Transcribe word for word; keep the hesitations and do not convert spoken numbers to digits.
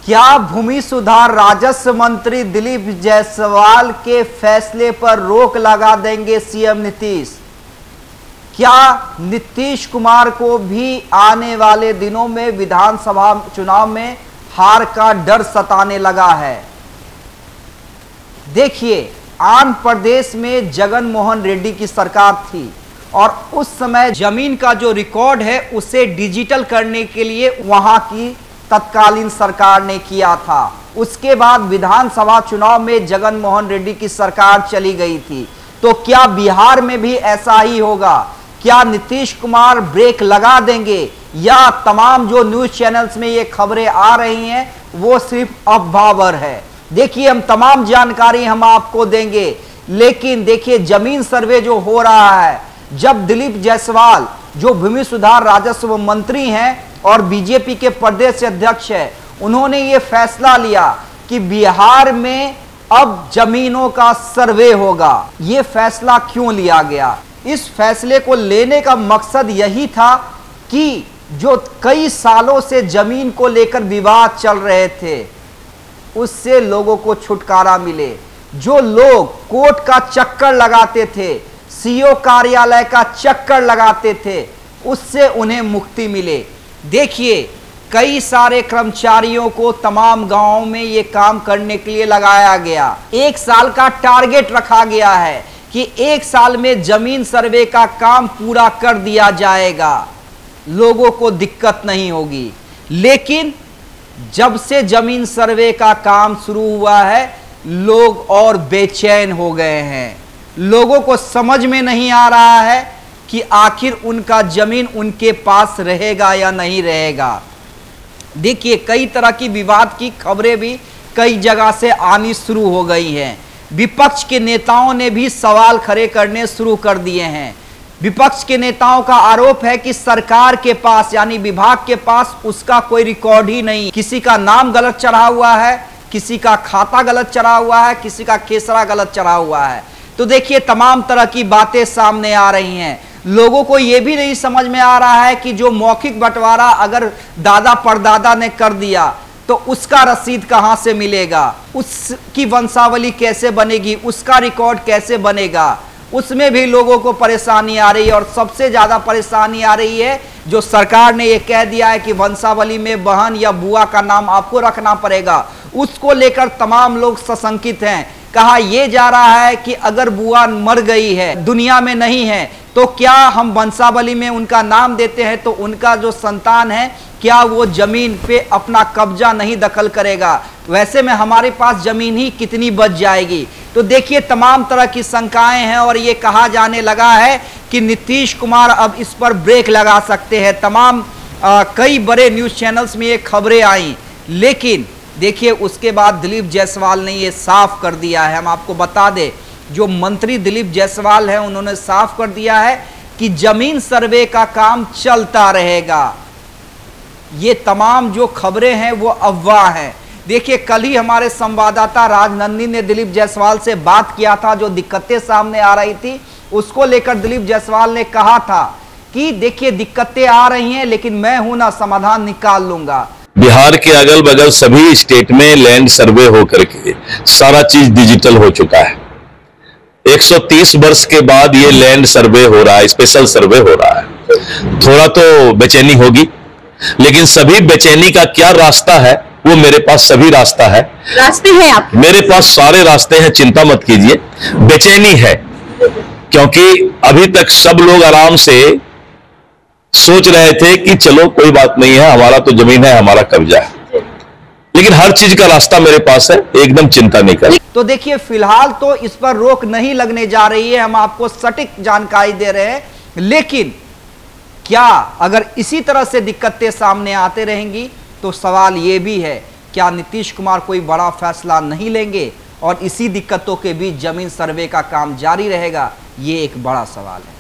क्या भूमि सुधार राजस्व मंत्री दिलीप जायसवाल के फैसले पर रोक लगा देंगे सीएम नीतीश? क्या नीतीश कुमार को भी आने वाले दिनों में विधानसभा चुनाव में हार का डर सताने लगा है? देखिए, आंध्र प्रदेश में जगन मोहन रेड्डी की सरकार थी और उस समय जमीन का जो रिकॉर्ड है उसे डिजिटल करने के लिए वहां की तत्कालीन सरकार ने किया था। उसके बाद विधानसभा चुनाव में जगन मोहन रेड्डी की सरकार चली गई थी। तो क्या बिहार में भी ऐसा ही होगा? क्या नीतीश कुमार ब्रेक लगा देंगे, या तमाम जो न्यूज चैनल्स में ये खबरें आ रही हैं वो सिर्फ अफवाह है? देखिए, हम तमाम जानकारी हम आपको देंगे, लेकिन देखिए जमीन सर्वे जो हो रहा है, जब दिलीप जायसवाल जो भूमि सुधार राजस्व मंत्री हैं और बीजेपी के प्रदेश अध्यक्ष है, उन्होंने ये फैसला लिया कि बिहार में अब जमीनों का सर्वे होगा। ये फैसला क्यों लिया गया? इस फैसले को लेने का मकसद यही था कि जो कई सालों से जमीन को लेकर विवाद चल रहे थे उससे लोगों को छुटकारा मिले। जो लोग कोर्ट का चक्कर लगाते थे, सीओ कार्यालय का चक्कर लगाते थे, उससे उन्हें मुक्ति मिले। देखिए, कई सारे कर्मचारियों को तमाम गांवों में ये काम करने के लिए लगाया गया। एक साल का टारगेट रखा गया है कि एक साल में जमीन सर्वे का काम पूरा कर दिया जाएगा, लोगों को दिक्कत नहीं होगी। लेकिन जब से जमीन सर्वे का काम शुरू हुआ है, लोग और बेचैन हो गए हैं। लोगों को समझ में नहीं आ रहा है कि आखिर उनका जमीन उनके पास रहेगा या नहीं रहेगा। देखिए, कई तरह की विवाद की खबरें भी कई जगह से आनी शुरू हो गई हैं। विपक्ष के नेताओं ने भी सवाल खड़े करने शुरू कर दिए हैं। विपक्ष के नेताओं का आरोप है कि सरकार के पास यानी विभाग के पास उसका कोई रिकॉर्ड ही नहीं। किसी का नाम गलत चढ़ा हुआ है, किसी का खाता गलत चढ़ा हुआ है, किसी का खेसरा गलत चढ़ा हुआ है। तो देखिए, तमाम तरह की बातें सामने आ रही हैं। लोगों को यह भी नहीं समझ में आ रहा है कि जो मौखिक बंटवारा अगर दादा परदादा ने कर दिया तो उसका रसीद कहां से मिलेगा, उसकी वंशावली कैसे बनेगी, उसका रिकॉर्ड कैसे बनेगा, उसमें भी लोगों को परेशानी आ रही है। और सबसे ज्यादा परेशानी आ रही है जो सरकार ने यह कह दिया है कि वंशावली में बहन या बुआ का नाम आपको रखना पड़ेगा, उसको लेकर तमाम लोग सशंकित हैं। कहा यह जा रहा है कि अगर बुआ मर गई है, दुनिया में नहीं है, तो क्या हम वंशावली में उनका नाम देते हैं तो उनका जो संतान है क्या वो जमीन पे अपना कब्जा नहीं दखल करेगा? वैसे में हमारे पास जमीन ही कितनी बच जाएगी? तो देखिए, तमाम तरह की शंकाएं हैं और ये कहा जाने लगा है कि नीतीश कुमार अब इस पर ब्रेक लगा सकते हैं। तमाम आ, कई बड़े न्यूज चैनल्स में ये खबरें आई, लेकिन देखिए उसके बाद दिलीप जायसवाल ने ये साफ कर दिया है। हम आपको बता दें, जो मंत्री दिलीप जायसवाल है उन्होंने साफ कर दिया है कि जमीन सर्वे का काम चलता रहेगा। ये तमाम जो खबरें हैं वो अफवाह हैं। देखिए, कल ही हमारे संवाददाता राजनंदी ने दिलीप जायसवाल से बात किया था। जो दिक्कतें सामने आ रही थी उसको लेकर दिलीप जायसवाल ने कहा था कि देखिए दिक्कतें आ रही हैं लेकिन मैं हूं ना, समाधान निकाल लूंगा। बिहार के अगल बगल सभी स्टेट में लैंड सर्वे होकर के सारा चीज डिजिटल हो चुका है। एक सौ तीस वर्ष के बाद ये लैंड सर्वे हो रहा है, स्पेशल सर्वे हो रहा है। थोड़ा तो बेचैनी होगी, लेकिन सभी बेचैनी का क्या रास्ता है वो मेरे पास सभी रास्ता है। रास्ते हैं आप? मेरे पास सारे रास्ते हैं, चिंता मत कीजिए। बेचैनी है क्योंकि अभी तक सब लोग आराम से सोच रहे थे कि चलो कोई बात नहीं है, हमारा तो जमीन है, हमारा कब्जा है, लेकिन हर चीज का रास्ता मेरे पास है, एकदम चिंता नहीं कर। तो देखिए, फिलहाल तो इस पर रोक नहीं लगने जा रही है, हम आपको सटीक जानकारी दे रहे हैं। लेकिन क्या अगर इसी तरह से दिक्कतें सामने आते रहेंगी तो सवाल यह भी है, क्या नीतीश कुमार कोई बड़ा फैसला नहीं लेंगे और इसी दिक्कतों के बीच जमीन सर्वे का काम जारी रहेगा? ये एक बड़ा सवाल है।